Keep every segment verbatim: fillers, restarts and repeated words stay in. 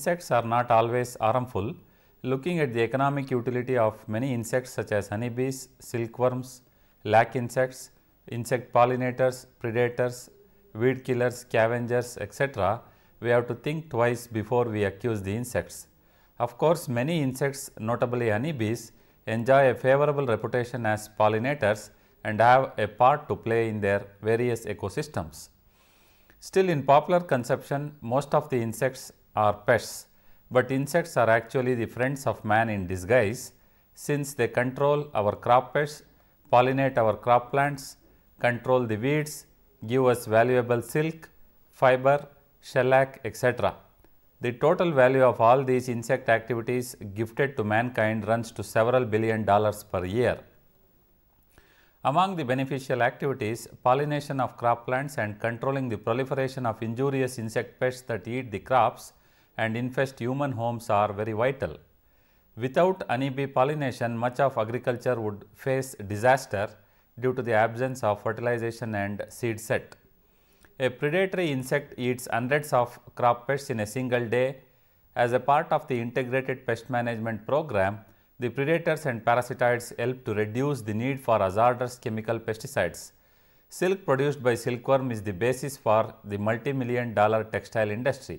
insects are not always harmful. Looking at the economic utility of many insects such as honeybees, silkworms, lac insects, insect pollinators, predators, weed killers, scavengers, et cetera, we have to think twice before we accuse the insects. Of course, many insects, notably honeybees, enjoy a favorable reputation as pollinators and have a part to play in their various ecosystems. Still, in popular conception, most of the insects are pests, but insects are actually the friends of man in disguise, since they control our crop pests, pollinate our crop plants, control the weeds, give us valuable silk, fiber, shellac, et cetera. The total value of all these insect activities gifted to mankind runs to several billion dollars per year. Among the beneficial activities, pollination of crop plants and controlling the proliferation of injurious insect pests that eat the crops and infest human homes are very vital. Without honeybee pollination, much of agriculture would face disaster due to the absence of fertilization and seed set. A predatory insect eats hundreds of crop pests in a single day. As a part of the integrated pest management program, the predators and parasitoids help to reduce the need for hazardous chemical pesticides. Silk produced by silkworm is the basis for the multi-million dollar textile industry.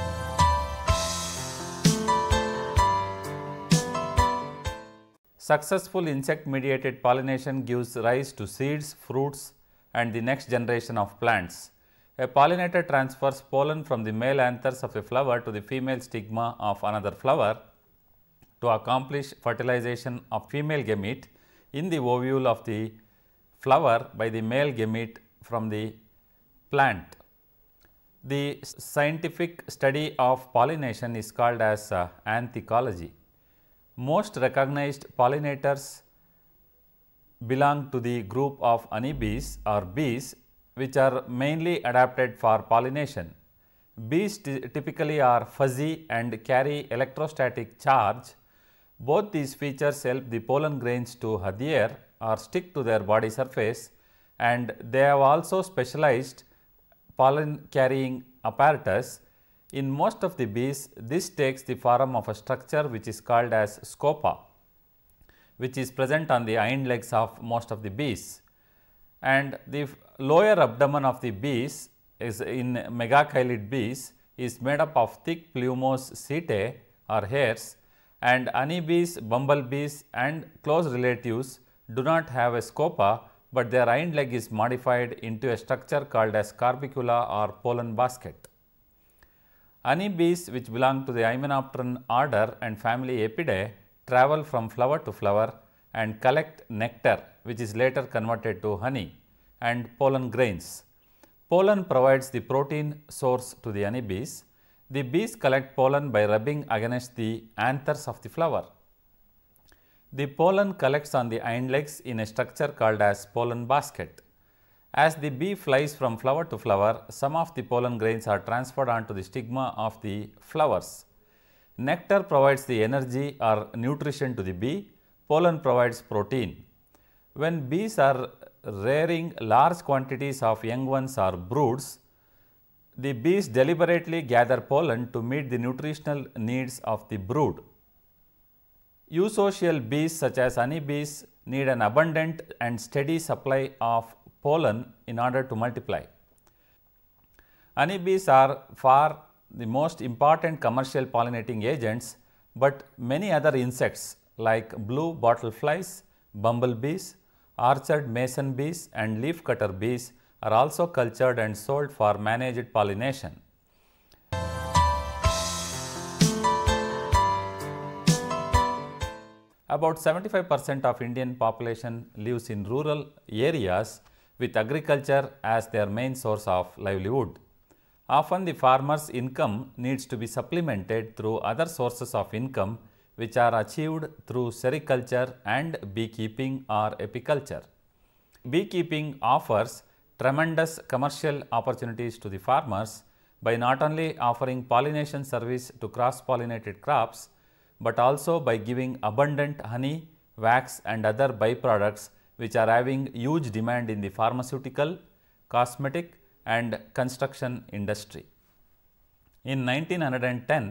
Successful insect-mediated pollination gives rise to seeds, fruits, and the next generation of plants. A pollinator transfers pollen from the male anthers of a flower to the female stigma of another flower to accomplish fertilization of female gamete in the ovule of the flower by the male gamete from the plant. The scientific study of pollination is called as uh, anthecology. Most recognized pollinators belong to the group of honeybees or bees, which are mainly adapted for pollination. Bees typically are fuzzy and carry electrostatic charge. Both these features help the pollen grains to adhere or stick to their body surface, and they have also specialized pollen carrying apparatus. In most of the bees, this takes the form of a structure which is called as scopa, which is present on the hind legs of most of the bees. And the lower abdomen of the bees is in megachilid bees is made up of thick plumose setae or hairs, and honeybees, bumblebees and close relatives do not have a scopa, but their hind leg is modified into a structure called as corbicula or pollen basket. Honeybees, which belong to the Hymenopteran order and family Apidae, travel from flower to flower and collect nectar, which is later converted to honey, and pollen grains. Pollen provides the protein source to the honeybees. The bees collect pollen by rubbing against the anthers of the flower. The pollen collects on the hind legs in a structure called as pollen basket. As the bee flies from flower to flower, some of the pollen grains are transferred onto the stigma of the flowers. Nectar provides the energy or nutrition to the bee. Pollen provides protein. When bees are rearing large quantities of young ones or broods, the bees deliberately gather pollen to meet the nutritional needs of the brood. Eusocial bees such as honeybees need an abundant and steady supply of pollen in order to multiply. Honeybees are far the most important commercial pollinating agents, but many other insects like blue bottle flies, bumblebees, orchard mason bees and leafcutter bees are also cultured and sold for managed pollination. About seventy-five percent of Indian population lives in rural areas with agriculture as their main source of livelihood. Often the farmer's income needs to be supplemented through other sources of income, which are achieved through sericulture and beekeeping or apiculture. Beekeeping offers tremendous commercial opportunities to the farmers by not only offering pollination service to cross-pollinated crops, but also by giving abundant honey, wax and other byproducts which are having huge demand in the pharmaceutical, cosmetic and construction industry. In nineteen ten,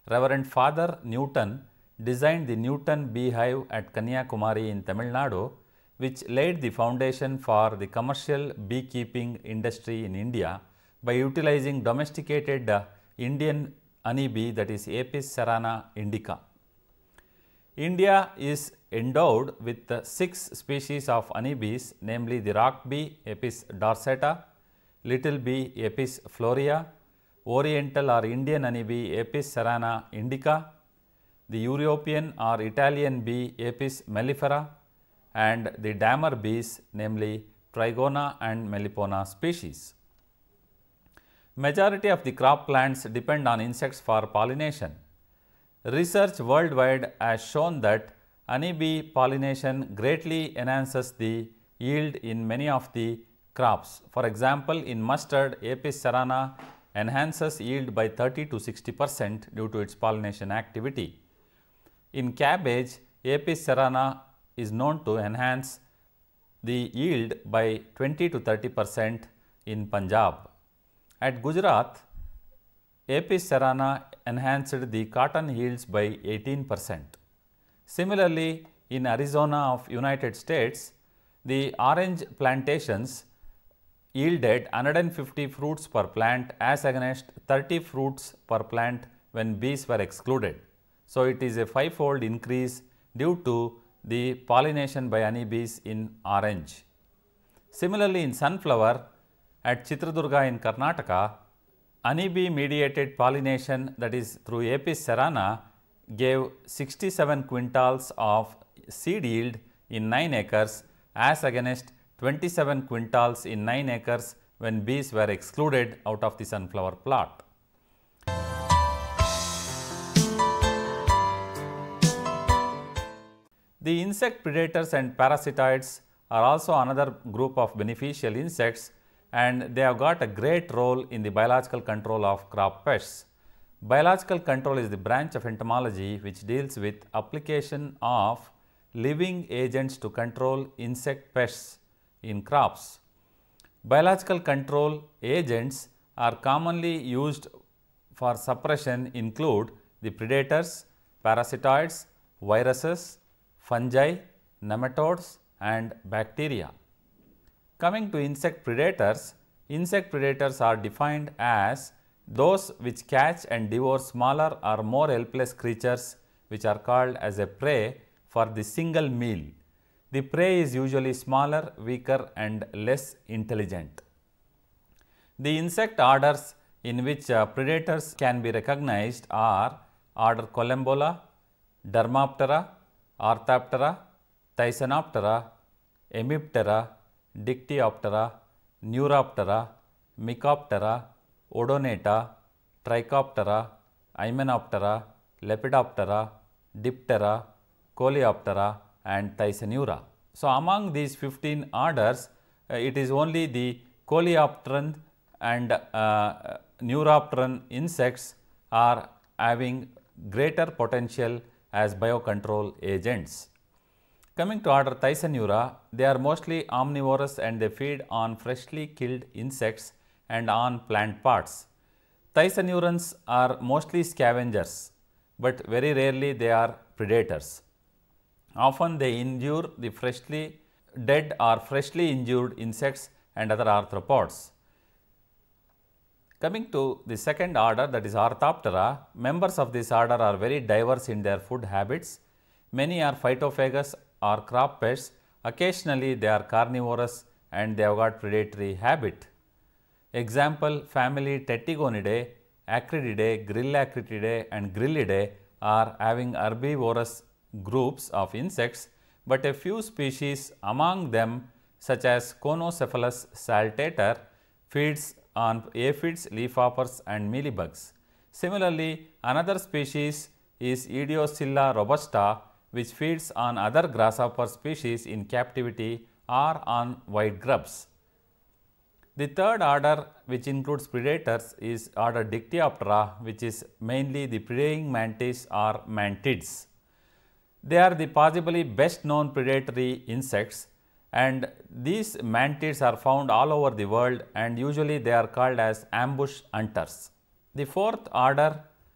Reverend Father Newton designed the Newton beehive at Kanyakumari in Tamil Nadu, which laid the foundation for the commercial beekeeping industry in India by utilizing domesticated uh, Indian honeybee, that is Apis cerana indica. India is endowed with uh, six species of honeybees, namely the rock bee Apis dorsata, little bee Apis florea, Oriental or Indian honeybee Apis cerana indica, the European or Italian bee Apis mellifera, and the damer bees, namely Trigona and Melipona species. Majority of the crop plants depend on insects for pollination. Research worldwide has shown that honeybee pollination greatly enhances the yield in many of the crops. For example, in mustard, Apis cerana enhances yield by thirty to sixty percent due to its pollination activity. In cabbage, Apis cerana is known to enhance the yield by twenty to thirty percent in Punjab. At Gujarat, Apis cerana enhanced the cotton yields by eighteen percent. Similarly, in Arizona of United States, the orange plantations yielded one hundred fifty fruits per plant as against thirty fruits per plant when bees were excluded. So, it is a five-fold increase due to the pollination by honeybees in orange. Similarly, in sunflower at Chitradurga in Karnataka, honeybee mediated pollination, that is through Apis cerana, gave sixty-seven quintals of seed yield in nine acres as against twenty-seven quintals in nine acres when bees were excluded out of the sunflower plot. The insect predators and parasitoids are also another group of beneficial insects, and they have got a great role in the biological control of crop pests. Biological control is the branch of entomology which deals with application of living agents to control insect pests in crops. Biological control agents are commonly used for suppression include the predators, parasitoids, viruses, fungi, nematodes and bacteria. Coming to insect predators, insect predators are defined as those which catch and devour smaller or more helpless creatures which are called as a prey for the single meal. The prey is usually smaller, weaker and less intelligent. The insect orders in which uh, predators can be recognized are order Collembola, Dermaptera, Orthoptera, Thysanoptera, Hemiptera, Dictyoptera, Neuroptera, Mycoptera, Odonata, Trichoptera, Hymenoptera, Lepidoptera, Diptera, Coleoptera and Thysanura. So, among these fifteen orders, uh, it is only the Coleopteran and uh, Neuropteran insects are having greater potential as biocontrol agents. Coming to order Thysanura, they are mostly omnivorous and they feed on freshly killed insects and on plant parts. Thysanurans are mostly scavengers, but very rarely they are predators. Often they injure the freshly dead or freshly injured insects and other arthropods. Coming to the second order, that is Orthoptera, members of this order are very diverse in their food habits. Many are phytophagous or crop pests. Occasionally they are carnivorous and they have got predatory habit. Example, family Tettigonidae, Acrididae, Grillacritidae and Grillidae are having herbivorous groups of insects, but a few species among them such as Conocephalus saltator feeds on aphids, leafhoppers and mealybugs. Similarly, another species is Idioscilla robusta, which feeds on other grasshopper species in captivity or on white grubs. The third order, which includes predators, is order Dictyoptera, which is mainly the preying mantis or mantids. They are the possibly best known predatory insects, and these mantids are found all over the world and usually they are called as ambush hunters. The fourth order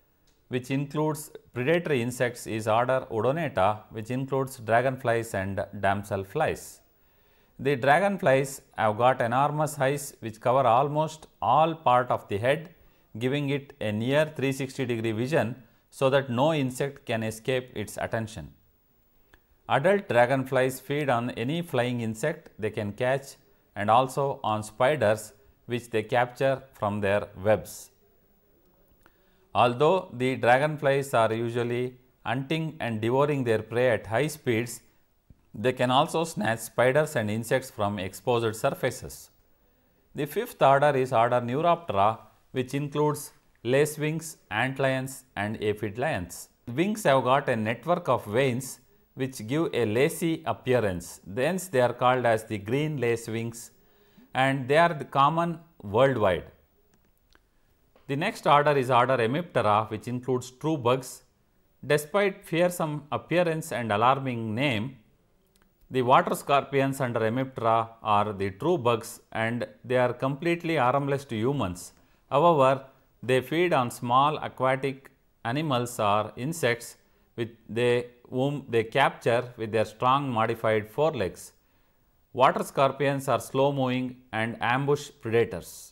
which includes predatory insects, is order Odonata, which includes dragonflies and damselflies. The dragonflies have got enormous eyes which cover almost all part of the head, giving it a near three hundred sixty degree vision so that no insect can escape its attention. Adult dragonflies feed on any flying insect they can catch and also on spiders which they capture from their webs. Although the dragonflies are usually hunting and devouring their prey at high speeds, they can also snatch spiders and insects from exposed surfaces. The fifth order is order Neuroptera, which includes lacewings, antlions and aphid lions. Wings have got a network of veins which give a lacy appearance. Hence, they are called as the green lacewings, and they are the common worldwide. The next order is order Hemiptera, which includes true bugs. Despite fearsome appearance and alarming name, the water scorpions under Hemiptera are the true bugs and they are completely harmless to humans. However, they feed on small aquatic animals or insects with they, whom they capture with their strong modified forelegs. Water scorpions are slow moving and ambush predators.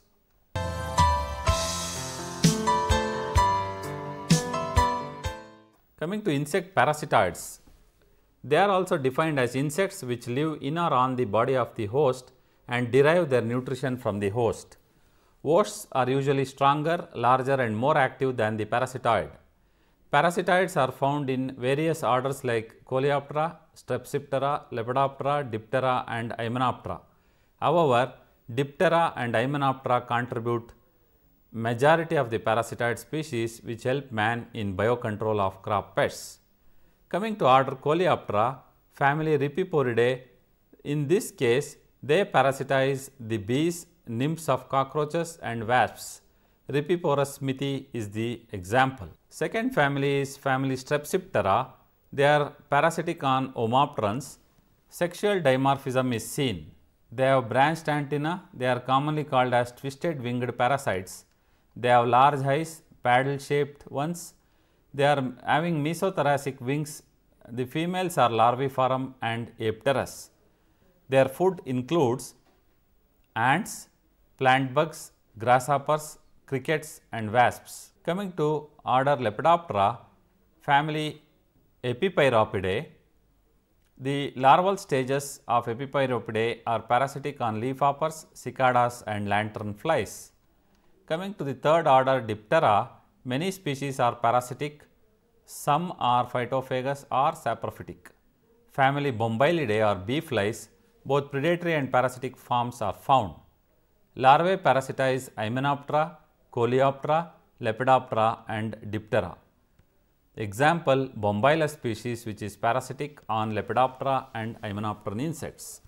Coming to insect parasitoids, they are also defined as insects which live in or on the body of the host and derive their nutrition from the host. Hosts are usually stronger, larger and more active than the parasitoid. Parasitoids are found in various orders like Coleoptera, Strepsiptera, Lepidoptera, Diptera and Hymenoptera. However, Diptera and Hymenoptera contribute majority of the parasitoid species which help man in biocontrol of crop pests. Coming to order Coleoptera, family Rhipiporidae, in this case they parasitize the bees, nymphs of cockroaches and wasps. Rhipiporus smithi is the example. Second family is family Strepsiptera. They are parasitic on Homopterans. Sexual dimorphism is seen. They have branched antennae. They are commonly called as twisted winged parasites. They have large eyes, paddle shaped ones. They are having mesothoracic wings. The females are larviform and apterous. Their food includes ants, plant bugs, grasshoppers, crickets and wasps. Coming to order Lepidoptera, family Epipyropidae. The larval stages of Epipyropidae are parasitic on leafhoppers, cicadas and lanternflies. Coming to the third order Diptera, many species are parasitic, some are phytophagous or saprophytic. Family Bombylidae or bee flies, both predatory and parasitic forms are found. Larvae parasitize Hymenoptera, Coleoptera, Lepidoptera and Diptera. Example, Bombylus species which is parasitic on Lepidoptera and Hymenopteran insects.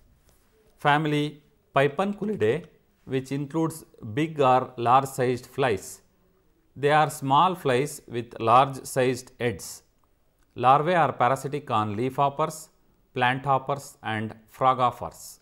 Family Pipunculidae, which includes big or large sized flies. They are small flies with large sized heads. Larvae are parasitic on leafhoppers, plant hoppers and froghoppers.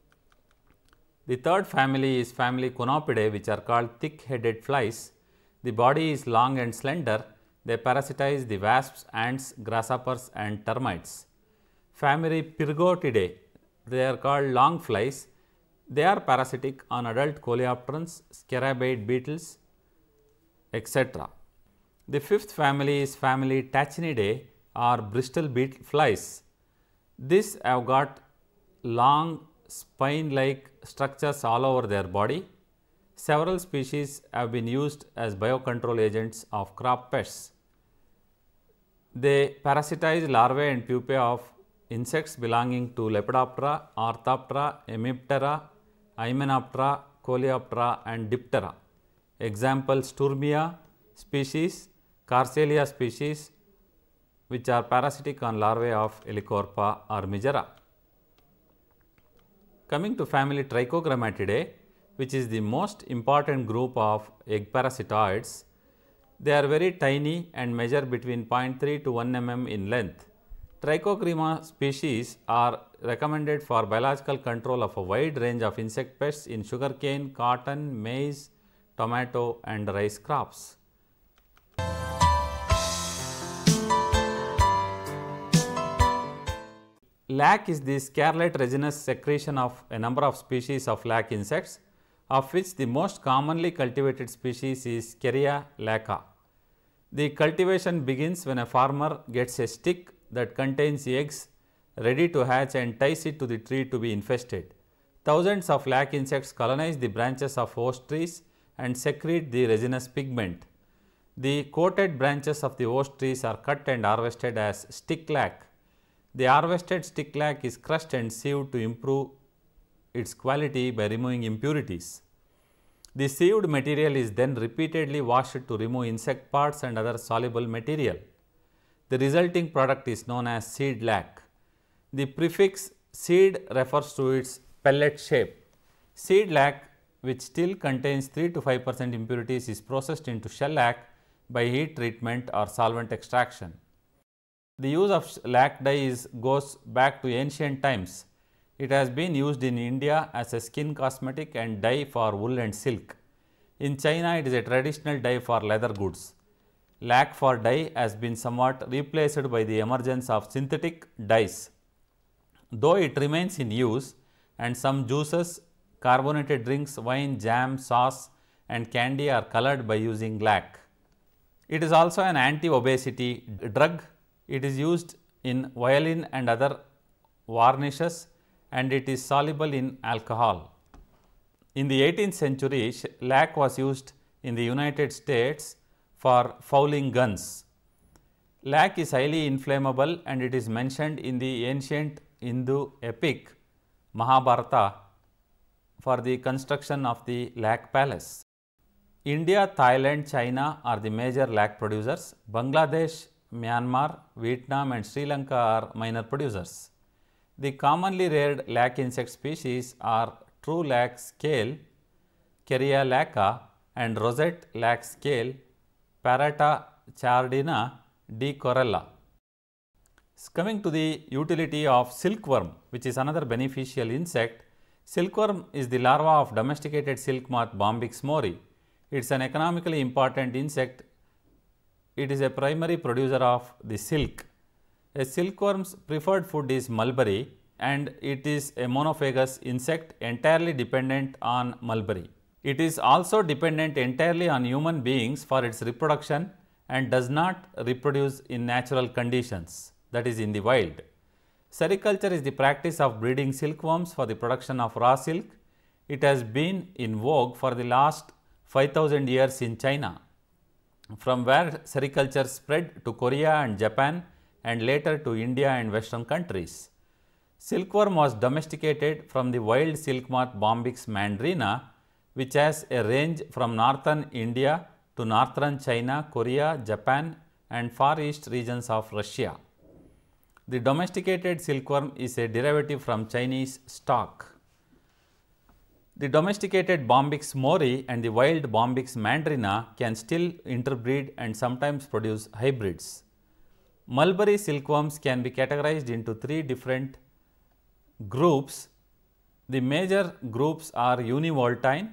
The third family is family Conopidae, which are called thick headed flies. The body is long and slender. They parasitize the wasps, ants, grasshoppers and termites. Family Pyrgotidae, they are called long flies. They are parasitic on adult coleopterans, scarabid beetles, et cetera. The fifth family is family Tachinidae or Bristol beetle flies. These have got long spine like structures all over their body. Several species have been used as biocontrol agents of crop pests. They parasitize larvae and pupae of insects belonging to Lepidoptera, Orthoptera, Hemiptera, Hymenoptera, Coleoptera and Diptera. Example, Sturmia species, Carcelia species which are parasitic on larvae of Helicorpa or Migera. Coming to family Trichogrammatidae, which is the most important group of egg parasitoids. They are very tiny and measure between zero point three to one millimeter in length. Trichogramma species are recommended for biological control of a wide range of insect pests in sugarcane, cotton, maize, tomato and rice crops. Lac is the scarlet resinous secretion of a number of species of lac insects, of which the most commonly cultivated species is Kerria laca. The cultivation begins when a farmer gets a stick that contains eggs ready to hatch and ties it to the tree to be infested. Thousands of lac insects colonize the branches of host trees and secrete the resinous pigment. The coated branches of the host trees are cut and harvested as stick lac. The harvested stick lac is crushed and sieved to improve its quality by removing impurities. The sieved material is then repeatedly washed to remove insect parts and other soluble material. The resulting product is known as seed lac. The prefix seed refers to its pellet shape. Seed lac, which still contains three to five percent impurities, is processed into shell lac by heat treatment or solvent extraction. The use of lac dye is, goes back to ancient times. It has been used in India as a skin cosmetic and dye for wool and silk. In China, it is a traditional dye for leather goods. Lac for dye has been somewhat replaced by the emergence of synthetic dyes. Though it remains in use, and some juices, carbonated drinks, wine, jam, sauce and candy are colored by using lac. It is also an anti-obesity drug. It is used in violin and other varnishes, and it is soluble in alcohol. In the eighteenth century, lac was used in the United States for fouling guns. Lac is highly inflammable and it is mentioned in the ancient Hindu epic Mahabharata for the construction of the lac palace. India, Thailand, China are the major lac producers. Bangladesh, Myanmar, Vietnam and Sri Lanka are minor producers. The commonly reared lac insect species are true lac scale, Kerria laca and rosette lac scale, Parata chardina di Corella. Coming to the utility of silkworm, which is another beneficial insect. Silkworm is the larva of domesticated silk moth Bombyx mori. It is an economically important insect. It is a primary producer of the silk. A silkworm's preferred food is mulberry and it is a monophagous insect entirely dependent on mulberry. It is also dependent entirely on human beings for its reproduction and does not reproduce in natural conditions, that is in the wild. Sericulture is the practice of breeding silkworms for the production of raw silk. It has been in vogue for the last five thousand years in China, from where sericulture spread to Korea and Japan and later to India and western countries. Silkworm was domesticated from the wild silk moth Bombyx mandrina, which has a range from northern India to northern China, Korea, Japan and far east regions of Russia. The domesticated silkworm is a derivative from Chinese stork. The domesticated Bombyx mori and the wild Bombyx mandrina can still interbreed and sometimes produce hybrids. Mulberry silkworms can be categorized into three different groups. The major groups are univoltine.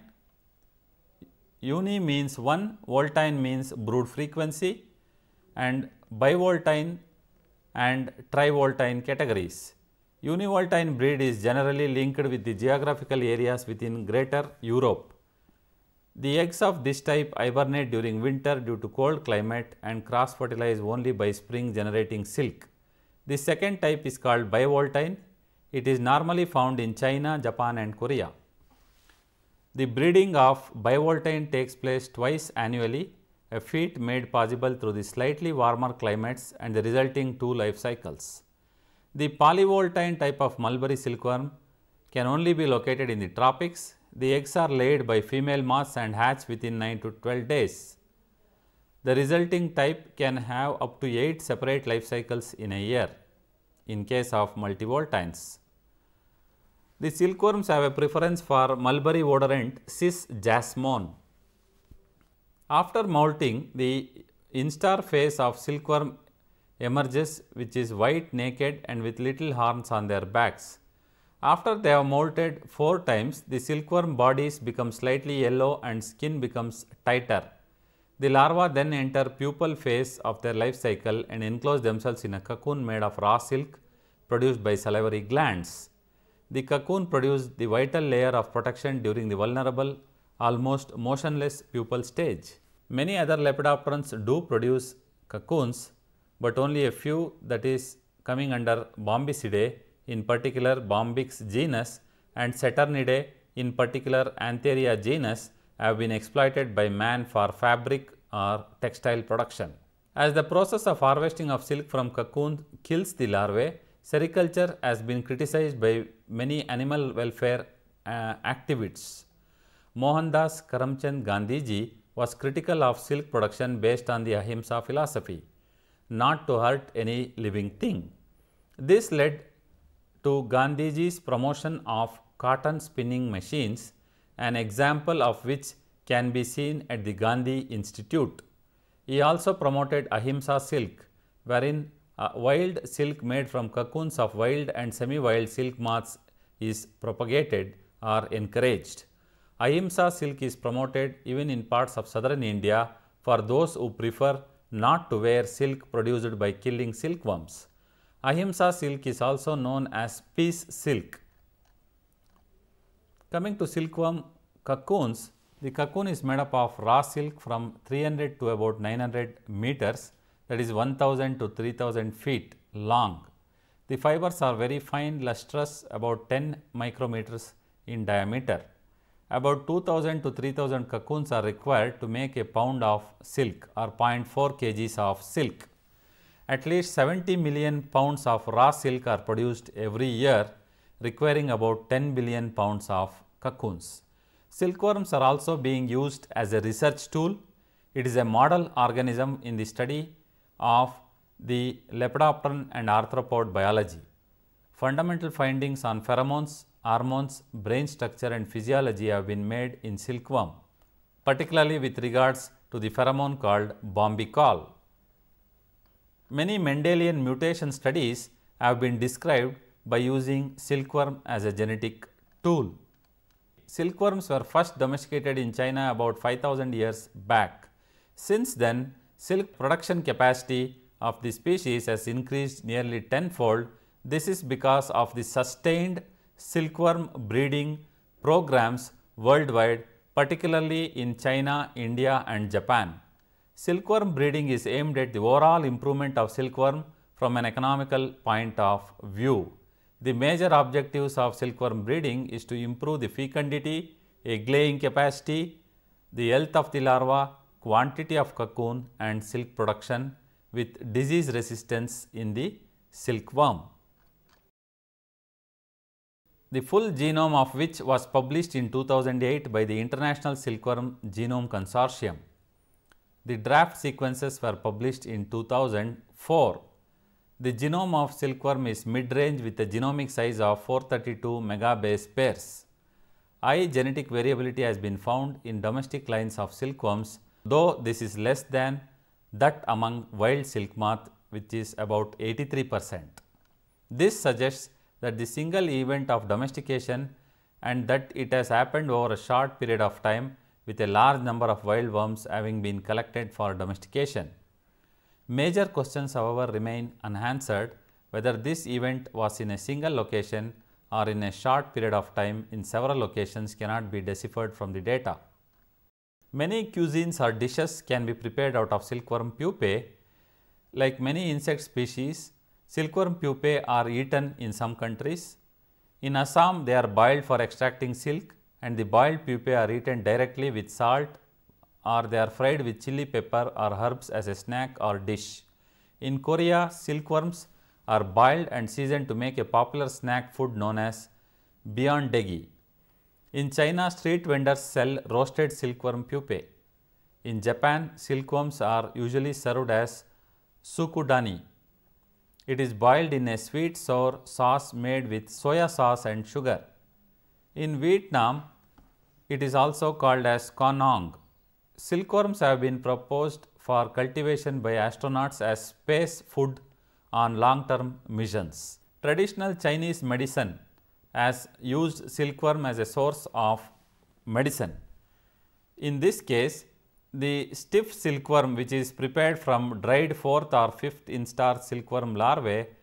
Uni means one, voltine means brood frequency, and bivoltine and trivoltine categories. Univoltine breed is generally linked with the geographical areas within Greater Europe. The eggs of this type hibernate during winter due to cold climate and cross fertilize only by spring, generating silk. The second type is called bivoltine. It is normally found in China, Japan and Korea. The breeding of bivoltine takes place twice annually, a feat made possible through the slightly warmer climates and the resulting two life cycles. The polyvoltine type of mulberry silkworm can only be located in the tropics. The eggs are laid by female moths and hatch within nine to twelve days. The resulting type can have up to eight separate life cycles in a year in case of multivoltines. The silkworms have a preference for mulberry odorant Cis jasmone. After molting, the instar phase of silkworm emerges, which is white, naked and with little horns on their backs. After they have molted four times, the silkworm bodies become slightly yellow and skin becomes tighter. The larvae then enter pupal phase of their life cycle and enclose themselves in a cocoon made of raw silk, produced by salivary glands. The cocoon produces the vital layer of protection during the vulnerable, almost motionless pupal stage. Many other lepidopterans do produce cocoons, but only a few, that is coming under Bombycidae, in particular Bombyx genus, and Saturnidae, in particular Antheria genus, have been exploited by man for fabric or textile production. As the process of harvesting of silk from cocoon kills the larvae, sericulture has been criticized by many animal welfare uh, activists. Mohandas Karamchand Gandhiji was critical of silk production based on the Ahimsa philosophy, not to hurt any living thing. This led to Gandhiji's promotion of cotton spinning machines, an example of which can be seen at the Gandhi Institute. He also promoted Ahimsa silk, wherein uh, wild silk made from cocoons of wild and semi-wild silk moths is propagated or encouraged. Ahimsa silk is promoted even in parts of southern India for those who prefer not to wear silk produced by killing silkworms. Ahimsa silk is also known as peace silk. Coming to silkworm cocoons, the cocoon is made up of raw silk from three hundred to about nine hundred meters, that is one thousand to three thousand feet long. The fibers are very fine, lustrous, about ten micrometers in diameter. About two thousand to three thousand cocoons are required to make a pound of silk or zero point four kilograms of silk. At least seventy million pounds of raw silk are produced every year, requiring about ten billion pounds of cocoons. Silkworms are also being used as a research tool. It is a model organism in the study of the lepidopteran and arthropod biology. Fundamental findings on pheromones, hormones, brain structure and physiology have been made in silkworm, particularly with regards to the pheromone called bombicol. Many Mendelian mutation studies have been described by using silkworm as a genetic tool. Silkworms were first domesticated in China about five thousand years back. Since then, silk production capacity of the species has increased nearly tenfold. This is because of the sustained silkworm breeding programs worldwide, particularly in China, India and Japan. Silkworm breeding is aimed at the overall improvement of silkworm from an economical point of view. The major objectives of silkworm breeding is to improve the fecundity, egg laying capacity, the health of the larva, quantity of cocoon and silk production with disease resistance in the silkworm. The full genome of which was published in two thousand eight by the International Silkworm Genome Consortium. The draft sequences were published in two thousand four. The genome of silkworm is mid-range with a genomic size of four hundred thirty-two megabase pairs. High genetic variability has been found in domestic lines of silkworms, though this is less than that among wild silk moth, which is about eighty-three percent. This suggests that the single event of domestication and that it has happened over a short period of time with a large number of wild worms having been collected for domestication. Major questions, however, remain unanswered whether this event was in a single location or in a short period of time in several locations cannot be deciphered from the data. Many cuisines or dishes can be prepared out of silkworm pupae. Like many insect species, silkworm pupae are eaten in some countries. In Assam, they are boiled for extracting silk, and the boiled pupae are eaten directly with salt, or they are fried with chili pepper or herbs as a snack or dish. In Korea, silkworms are boiled and seasoned to make a popular snack food known as byeondegi. In China, street vendors sell roasted silkworm pupae. In Japan, silkworms are usually served as sukudani. It is boiled in a sweet sour sauce made with soya sauce and sugar. In Vietnam, it is also called as konong. Silkworms have been proposed for cultivation by astronauts as space food on long-term missions. Traditional Chinese medicine has used silkworm as a source of medicine. In this case, the stiff silkworm, which is prepared from dried fourth or fifth instar silkworm larvae,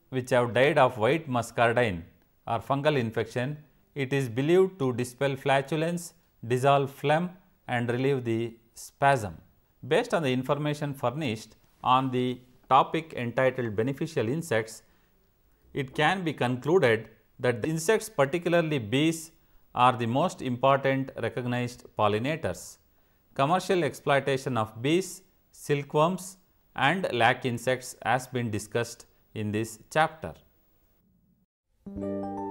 which have died of white muscardine or fungal infection, it is believed to dispel flatulence, dissolve phlegm and relieve the spasm. Based on the information furnished on the topic entitled beneficial insects, it can be concluded that the insects, particularly bees, are the most important recognized pollinators. Commercial exploitation of bees, silkworms and lac insects has been discussed in this chapter.